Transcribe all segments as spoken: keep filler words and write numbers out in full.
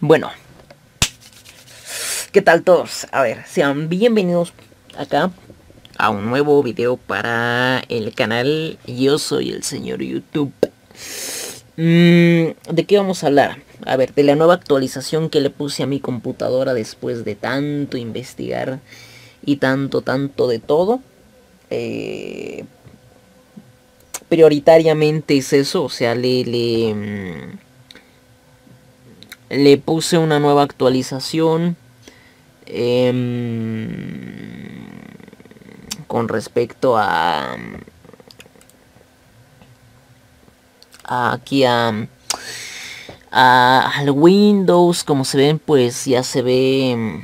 Bueno, ¿qué tal todos? A ver, sean bienvenidos acá a un nuevo video para el canal. Yo soy el señor YouTube. mm, ¿De qué vamos a hablar? A ver, de la nueva actualización que le puse a mi computadora después de tanto investigar y tanto, tanto de todo. Eh, prioritariamente es eso, o sea, le... le mm, Le puse una nueva actualización eh, con respecto a, a aquí a, a al Windows. Como se ven, pues ya se ve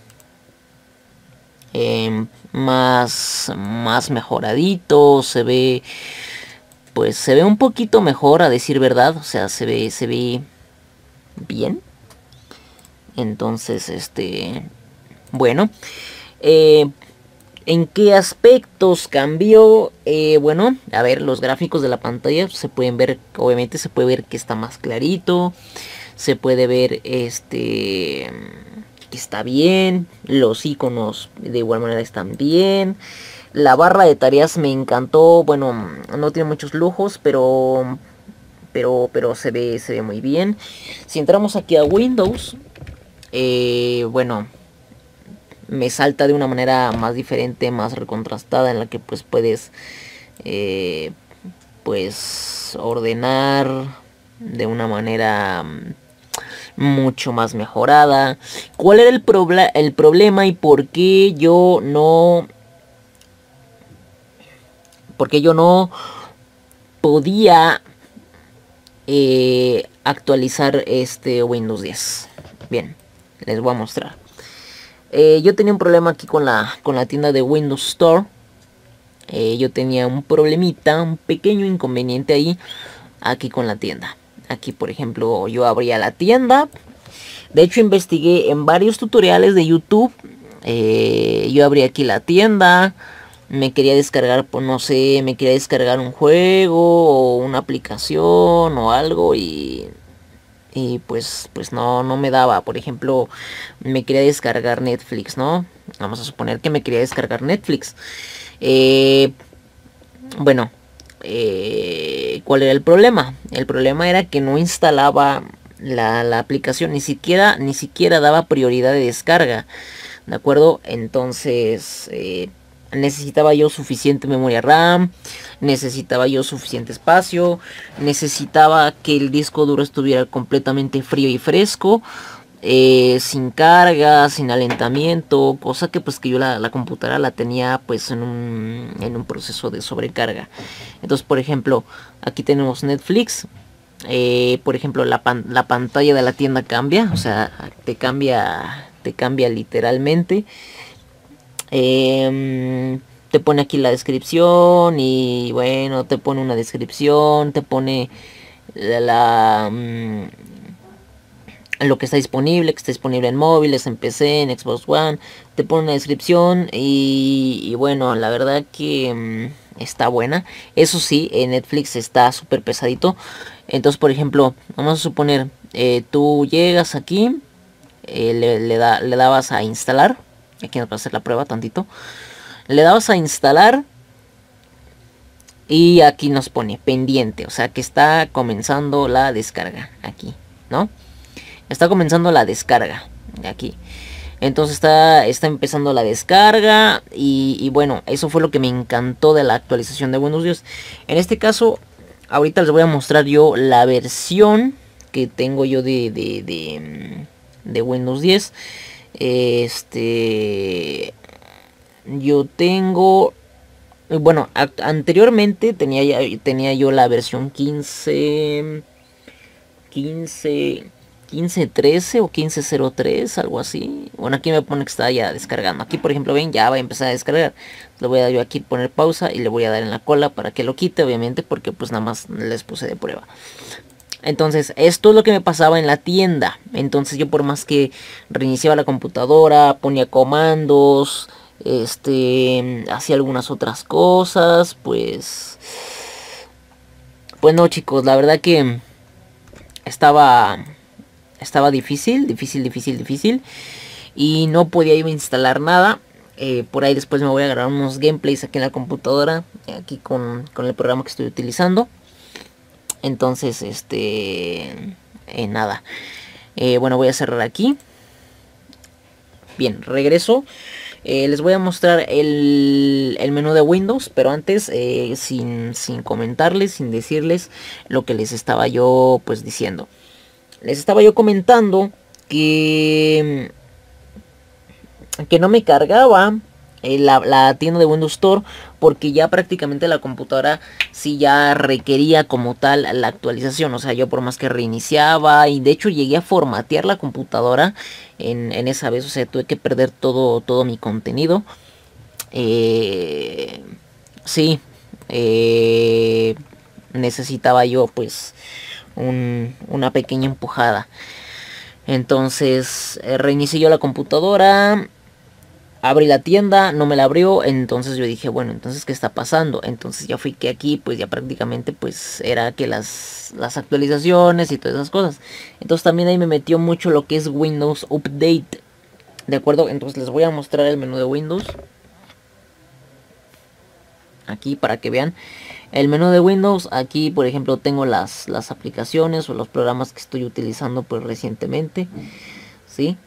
eh, más más mejoradito, se ve pues se ve un poquito mejor, a decir verdad. O sea, se ve se ve bien. Entonces, este, bueno, eh, ¿en qué aspectos cambió? Eh, bueno, a ver, los gráficos de la pantalla se pueden ver, obviamente se puede ver que está más clarito, se puede ver, este, que está bien, los iconos de igual manera están bien. La barra de tareas me encantó. Bueno, no tiene muchos lujos, pero pero pero se ve se ve muy bien. Si entramos aquí a Windows, eh, bueno, me salta de una manera más diferente, más recontrastada, en la que pues puedes eh, pues ordenar de una manera mucho más mejorada. ¿Cuál era el, proble el problema y por qué yo no por qué yo no podía eh, actualizar este Windows diez? Bien, les voy a mostrar. Eh, yo tenía un problema aquí con la, con la tienda de Windows Store. Eh, yo tenía un problemita, un pequeño inconveniente ahí, aquí con la tienda. Aquí, por ejemplo, yo abría la tienda. De hecho, investigué en varios tutoriales de YouTube. Eh, yo abrí aquí la tienda. Me quería descargar, pues no sé, me quería descargar un juego o una aplicación o algo y... Y pues, pues no, no me daba. Por ejemplo, me quería descargar Netflix, ¿no? Vamos a suponer que me quería descargar Netflix. Eh, bueno, eh, ¿cuál era el problema? El problema era que no instalaba la, la aplicación. Ni siquiera, ni siquiera daba prioridad de descarga. ¿De acuerdo? Entonces... Eh, necesitaba yo suficiente memoria RAM, necesitaba yo suficiente espacio, necesitaba que el disco duro estuviera completamente frío y fresco, eh, sin carga, sin alentamiento, cosa que pues que yo la, la computadora la tenía pues en un, en un proceso de sobrecarga. Entonces, por ejemplo, aquí tenemos Netflix. Eh, por ejemplo, la, pan, la pantalla de la tienda cambia, o sea, te cambia, te cambia literalmente. Eh, te pone aquí la descripción y bueno, te pone una descripción, te pone la, la mmm, lo que está disponible, que está disponible en móviles, en P C, en Xbox One, te pone una descripción y, y bueno, la verdad que mmm, está buena. Eso sí, en Netflix está súper pesadito. Entonces, por ejemplo, vamos a suponer, eh, tú llegas aquí, eh, le, le, da, le dabas a instalar. Aquí nos va a hacer la prueba tantito. Le dabas a instalar y aquí nos pone pendiente, o sea que está comenzando la descarga aquí, ¿no? Está comenzando la descarga aquí. Entonces está, está empezando la descarga y, y bueno, eso fue lo que me encantó de la actualización de Windows diez. En este caso, ahorita les voy a mostrar yo la versión que tengo yo de, de, de, de Windows diez. Este, yo tengo, bueno, anteriormente tenía ya, tenía yo la versión quince, quince, quince trece o quince cero tres, algo así. Bueno, aquí me pone que está ya descargando. Aquí, por ejemplo, ven, ya va a empezar a descargar. Le voy a dar yo aquí poner pausa y le voy a dar en la cola para que lo quite, obviamente, porque pues nada más les puse de prueba. Entonces, esto es lo que me pasaba en la tienda. Entonces yo, por más que reiniciaba la computadora, ponía comandos, este, hacía algunas otras cosas, pues... Pues no, chicos, la verdad que estaba... estaba difícil, difícil, difícil, difícil. Y no podía yo instalar nada. Eh, por ahí después me voy a grabar unos gameplays aquí en la computadora, aquí con, con el programa que estoy utilizando. Entonces, este... Eh, nada. Eh, bueno, voy a cerrar aquí. Bien, regreso. Eh, les voy a mostrar el, el menú de Windows, pero antes, eh, sin, sin comentarles, sin decirles lo que les estaba yo pues diciendo. Les estaba yo comentando que... que no me cargaba eh, la, la tienda de Windows Store, porque ya prácticamente la computadora sí ya requería como tal la actualización. O sea, yo por más que reiniciaba, y de hecho llegué a formatear la computadora en, en esa vez. O sea, tuve que perder todo, todo mi contenido. Eh, sí, eh, necesitaba yo pues un, una pequeña empujada. Entonces eh, reinicié yo la computadora. Abrí la tienda, no me la abrió, entonces yo dije, bueno, entonces ¿qué está pasando? Entonces ya fui que aquí, pues ya prácticamente, pues era que las, las actualizaciones y todas esas cosas. Entonces también ahí me metió mucho lo que es Windows Update. ¿De acuerdo? Entonces les voy a mostrar el menú de Windows. Aquí para que vean el menú de Windows. Aquí, por ejemplo, tengo las, las aplicaciones o los programas que estoy utilizando pues recientemente. ¿Sí?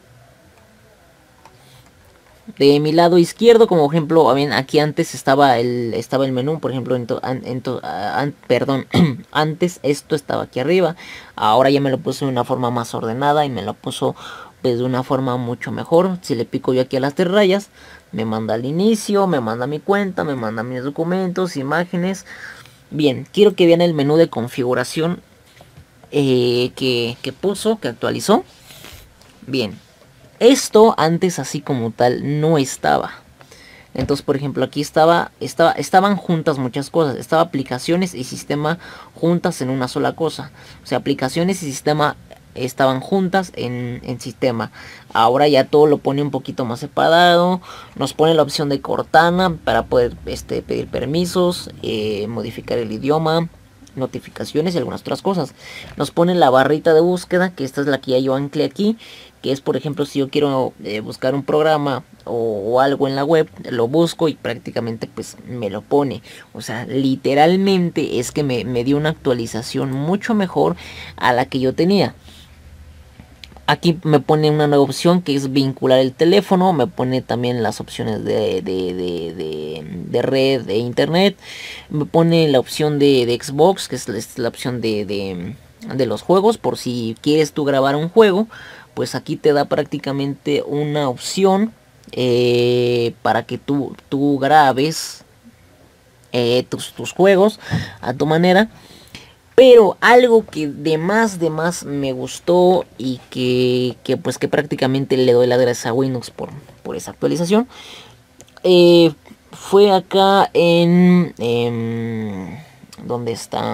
De mi lado izquierdo, como ejemplo, bien, aquí antes estaba el estaba el menú, por ejemplo, en to, en to, an, perdón, antes esto estaba aquí arriba. Ahora ya me lo puso de una forma más ordenada y me lo puso pues de una forma mucho mejor. Si le pico yo aquí a las tres rayas, me manda al inicio, me manda mi cuenta, me manda mis documentos, imágenes. Bien, quiero que vean el menú de configuración eh, que, que puso, que actualizó. Bien. Esto antes así como tal no estaba. Entonces, por ejemplo, aquí estaba, estaba, estaban juntas muchas cosas. Estaba aplicaciones y sistema juntas en una sola cosa. O sea, aplicaciones y sistema estaban juntas en, en sistema. Ahora ya todo lo pone un poquito más separado. Nos pone la opción de Cortana para poder este, pedir permisos, eh, modificar el idioma, notificaciones y algunas otras cosas. Nos pone la barrita de búsqueda, que esta es la que ya yo anclé aquí, que es por ejemplo si yo quiero eh, buscar un programa o, o algo en la web, lo busco y prácticamente pues me lo pone. O sea, literalmente es que me, me dio una actualización mucho mejor a la que yo tenía. Aquí me pone una nueva opción que es vincular el teléfono. Me pone también las opciones de, de, de, de, de red e internet. Me pone la opción de, de Xbox, que es la, es la opción de, de, de los juegos. Por si quieres tú grabar un juego, pues aquí te da prácticamente una opción eh, para que tú, tú grabes eh, tus, tus juegos a tu manera. Pero algo que de más de más me gustó y que, que pues que prácticamente le doy las gracias a Windows por, por esa actualización. Eh, fue acá en... en ¿dónde está?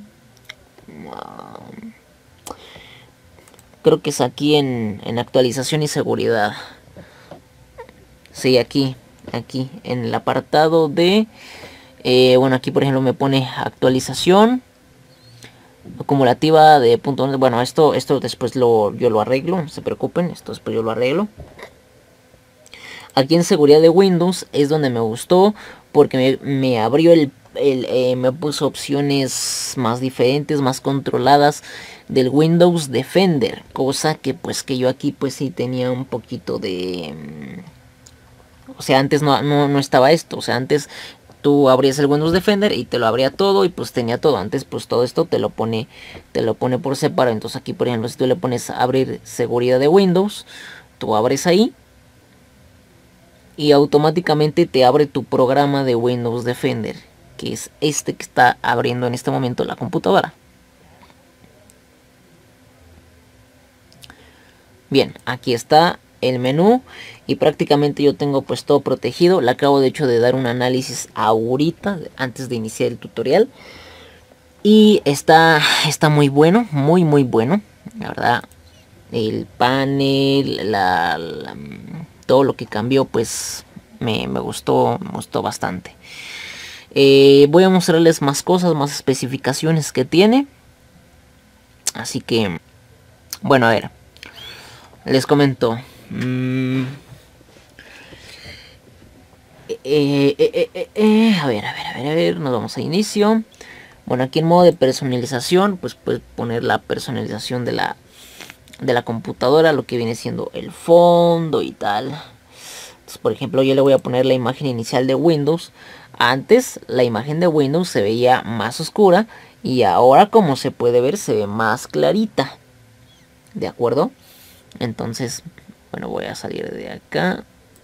Uh, creo que es aquí en, en actualización y seguridad. Sí, aquí. Aquí en el apartado de... Eh, bueno, aquí por ejemplo me pone actualización acumulativa de punto. Bueno, esto esto después lo yo lo arreglo, no se preocupen, esto después yo lo arreglo. Aquí en seguridad de Windows es donde me gustó, porque me, me abrió el, el eh, me puso opciones más diferentes, más controladas del Windows Defender, cosa que pues que yo aquí pues sí tenía un poquito de, o sea, antes no, no, no estaba esto, o sea, antes tú abrías el Windows Defender y te lo abría todo y pues tenía todo. Antes pues todo esto te lo pone te lo pone por separado. Entonces aquí por ejemplo si tú le pones abrir seguridad de Windows, tú abres ahí y automáticamente te abre tu programa de Windows Defender, que es este que está abriendo en este momento la computadora. Bien, aquí está el menú y prácticamente yo tengo pues todo protegido. Le acabo de hecho de dar un análisis ahorita antes de iniciar el tutorial y está está muy bueno, muy muy bueno, la verdad. El panel, la, la, todo lo que cambió pues me, me gustó, me gustó bastante. Eh, voy a mostrarles más cosas, más especificaciones que tiene. Así que bueno, a ver. les comento. Mm, eh, eh, eh, eh, eh, a ver, a ver, a ver, a ver, nos vamos a inicio. Bueno, aquí en modo de personalización, pues puedes poner la personalización de la de la computadora, lo que viene siendo el fondo y tal. Entonces, por ejemplo, yo le voy a poner la imagen inicial de Windows. Antes la imagen de Windows se veía más oscura y ahora, como se puede ver, se ve más clarita. ¿De acuerdo? Entonces, bueno, voy a salir de acá.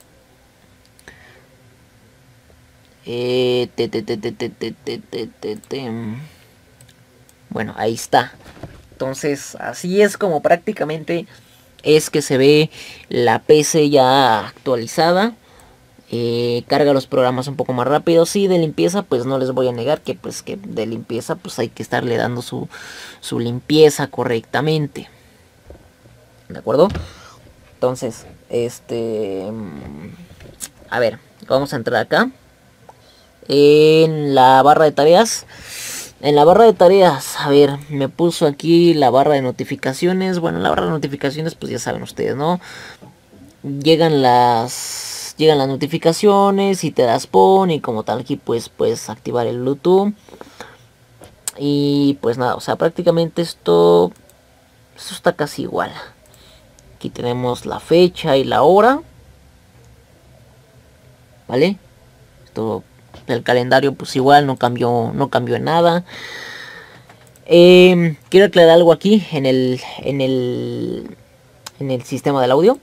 Eh, te, te, te, te, te, te, te, te, te. Bueno, ahí está. Entonces, así es como prácticamente es que se ve la P C ya actualizada. Eh, carga los programas un poco más rápido. Sí, de limpieza, pues no les voy a negar que pues que de limpieza pues hay que estarle dando su, su limpieza correctamente. ¿De acuerdo? Entonces, este... a ver, vamos a entrar acá. En la barra de tareas. En la barra de tareas, a ver, me puso aquí la barra de notificaciones. Bueno, la barra de notificaciones, pues ya saben ustedes, ¿no? Llegan las... Llegan las notificaciones y te das pon y como tal aquí pues puedes activar el Bluetooth. Y pues nada, o sea, prácticamente esto... Esto está casi igual. Aquí tenemos la fecha y la hora. ¿Vale? Esto, el calendario pues igual no cambió, no cambió en nada. Eh, quiero aclarar algo aquí en el, en el, en el sistema del audio.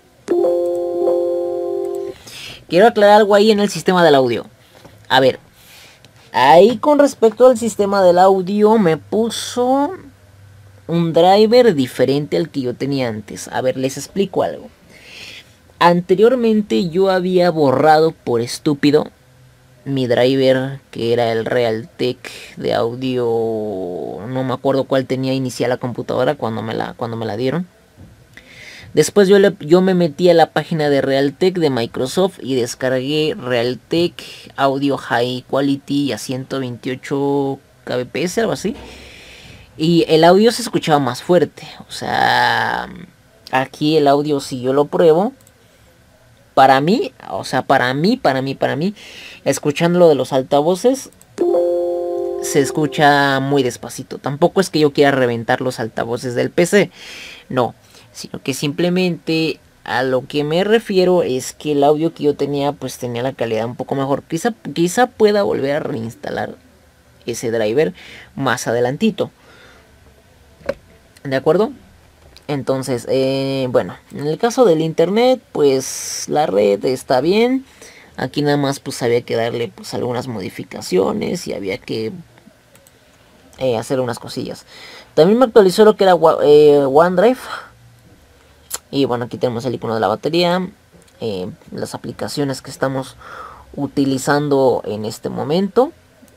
Quiero aclarar algo ahí en el sistema del audio. A ver, ahí con respecto al sistema del audio me puso un driver diferente al que yo tenía antes. A ver, les explico algo. Anteriormente yo había borrado por estúpido mi driver, que era el Realtek de audio. No me acuerdo cuál tenía inicial la computadora cuando me la, cuando me la dieron. Después yo, le, yo me metí a la página de Realtek de Microsoft y descargué Realtek Audio High Quality a ciento veintiocho kbps, algo así. Y el audio se escuchaba más fuerte. O sea, aquí el audio, si yo lo pruebo, para mí, o sea, para mí, para mí, para mí, escuchándolo de los altavoces, se escucha muy despacito. Tampoco es que yo quiera reventar los altavoces del P C, no, sino que simplemente a lo que me refiero es que el audio que yo tenía pues tenía la calidad un poco mejor. Quizá, quizá pueda volver a reinstalar ese driver más adelantito. ¿De acuerdo? Entonces, eh, bueno, en el caso del internet, pues la red está bien. Aquí nada más pues había que darle pues algunas modificaciones y había que eh, hacer unas cosillas. También me actualizó lo que era eh, OneDrive. Y bueno, aquí tenemos el icono de la batería. Eh, las aplicaciones que estamos utilizando en este momento.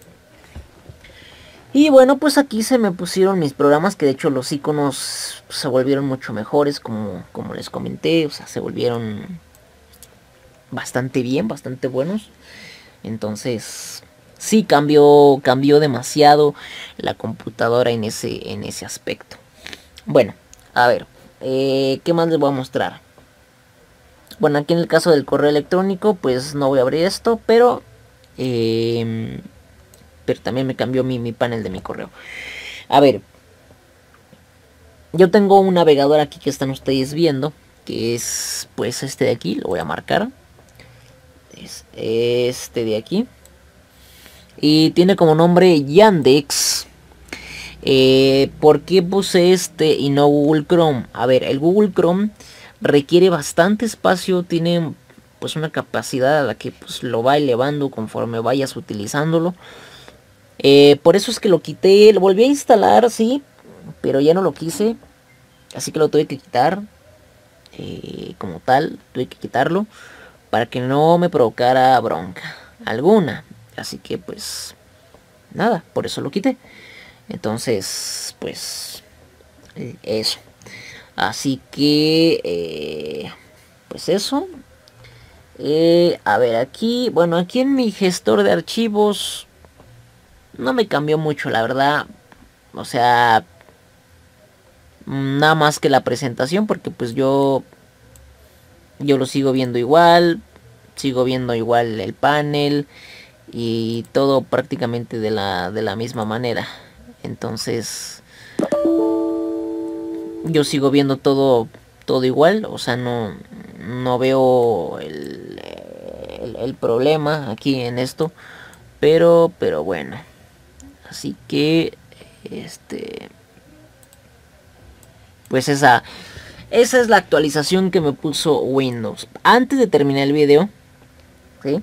Y bueno, pues aquí se me pusieron mis programas, que de hecho los iconos se volvieron mucho mejores, como, como les comenté. O sea, se volvieron bastante bien, bastante buenos. Entonces, sí cambió, cambió demasiado la computadora en ese, en ese aspecto. Bueno, a ver, eh, ¿qué más les voy a mostrar? Bueno, aquí en el caso del correo electrónico, pues no voy a abrir esto, pero... Eh, pero también me cambió mi, mi panel de mi correo. A ver, yo tengo un navegador aquí que están ustedes viendo, que es pues este de aquí, lo voy a marcar. Es este de aquí. Y tiene como nombre Yandex. Eh, ¿Por qué puse este y no Google Chrome? A ver, el Google Chrome requiere bastante espacio, tiene pues una capacidad a la que pues lo va elevando conforme vayas utilizándolo. Eh, por eso es que lo quité, lo volví a instalar, sí, pero ya no lo quise, así que lo tuve que quitar, eh, como tal, tuve que quitarlo para que no me provocara bronca alguna, así que pues nada, por eso lo quité. Entonces, pues eso, así que eh, pues eso. Eh, a ver, aquí, bueno, aquí en mi gestor de archivos no me cambió mucho, la verdad. O sea, nada más que la presentación, porque pues yo yo lo sigo viendo igual, sigo viendo igual el panel y todo prácticamente de la, de la misma manera. Entonces yo sigo viendo todo, todo igual, o sea, no, no veo el, el, el problema aquí en esto, pero, pero bueno, así que, este, pues esa, esa es la actualización que me puso Windows. Antes de terminar el video, ¿sí?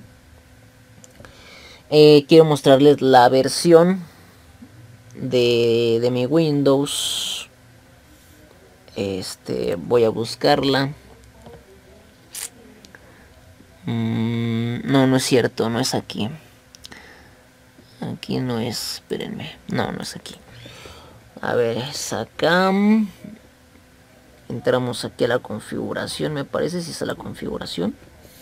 Eh, quiero mostrarles la versión de, de mi Windows. Este, voy a buscarla. Mm, no, no es cierto, no es aquí. Aquí no es, espérenme. No, no es aquí. A ver, es acá. Entramos aquí a la configuración, me parece, si es a la configuración.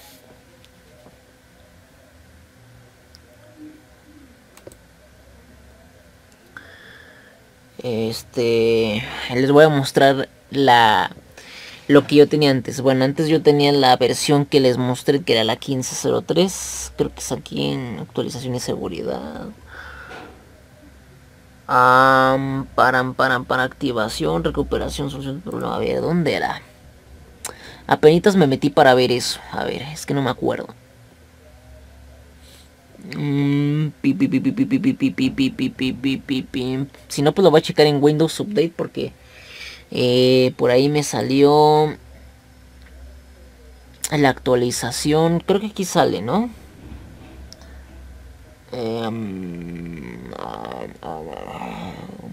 Este, les voy a mostrar la lo que yo tenía antes. Bueno, antes yo tenía la versión que les mostré, que era la quince cero tres. Creo que es aquí en actualización y seguridad. Um, para, para, para activación, recuperación, solución de problema. A ver, ¿dónde era? Apenitas me metí para ver eso. A ver, es que no me acuerdo. Mm, pi, pi, pi, pi, pi, pi, pi, pi, pi, pi, pi, pi, pi, pi. Si no, pues lo voy a checar en Windows Update porque eh, por ahí me salió la actualización. Creo que aquí sale, ¿no? Eh, um, uh, uh,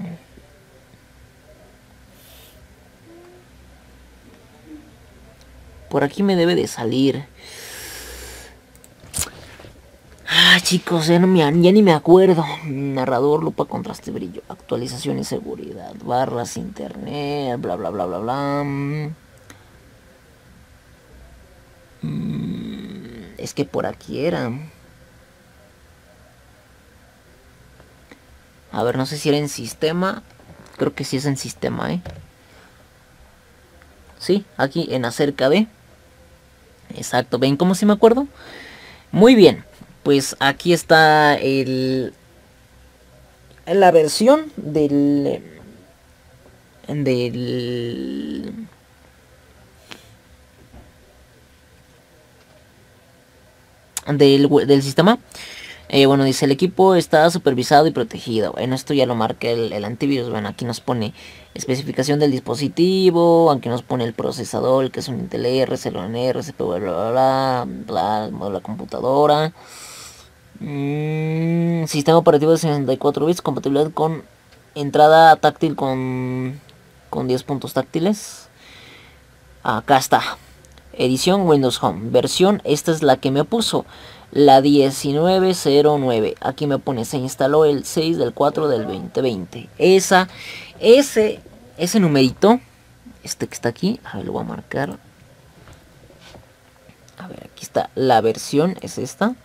por aquí me debe de salir. Ah, chicos, ya, no me, ya ni me acuerdo. Narrador, lupa, contraste, brillo, actualización y seguridad, barras, internet, bla, bla, bla, bla, bla. Mm, es que por aquí era. A ver, no sé si era en sistema. Creo que sí es en sistema, ¿eh? Sí, aquí en acerca de. Exacto, ¿ven cómo sí me acuerdo? Muy bien, pues aquí está el... la versión del... del... del, del sistema. Eh, bueno, dice el equipo está supervisado y protegido. Bueno, esto ya lo marca el, el antivirus. Bueno, aquí nos pone especificación del dispositivo. Aquí nos pone el procesador, que es un Intel R, Celeron R, C P U, bla, bla, bla, bla, bla, la computadora. Mm, sistema operativo de sesenta y cuatro bits, compatibilidad con entrada táctil con, con diez puntos táctiles. Acá está. Edición Windows Home. Versión, esta es la que me puso. La diecinueve cero nueve. Aquí me pone, se instaló el seis del cuatro del veinte veinte. Esa, ese, ese numerito, este que está aquí, a ver, lo voy a marcar. A ver, aquí está la versión, es esta.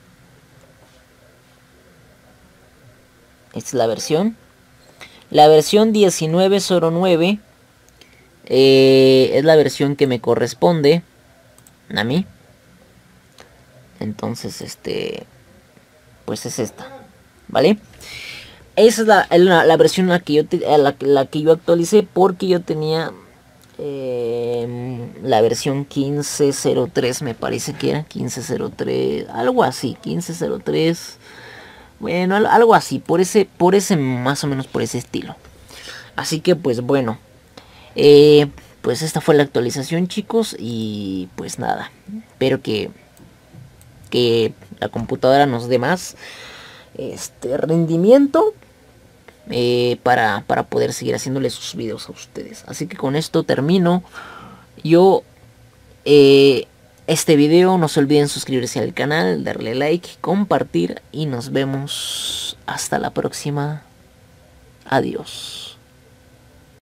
Esta es la versión. La versión diecinueve cero nueve eh, es la versión que me corresponde a mí. Entonces, este, pues es esta, ¿vale? Esa es la, la, la versión la que, yo te, la, la que yo actualicé porque yo tenía eh, la versión quince cero tres, me parece que era quince cero tres, algo así, quince cero tres, bueno, algo así, por ese, por ese, más o menos por ese estilo. Así que pues bueno, eh, pues esta fue la actualización, chicos, y pues nada, espero que que la computadora nos dé más este rendimiento eh, para, para poder seguir haciéndole sus videos a ustedes. Así que con esto termino yo eh, este video. No se olviden suscribirse al canal, darle like, compartir y nos vemos hasta la próxima. Adiós.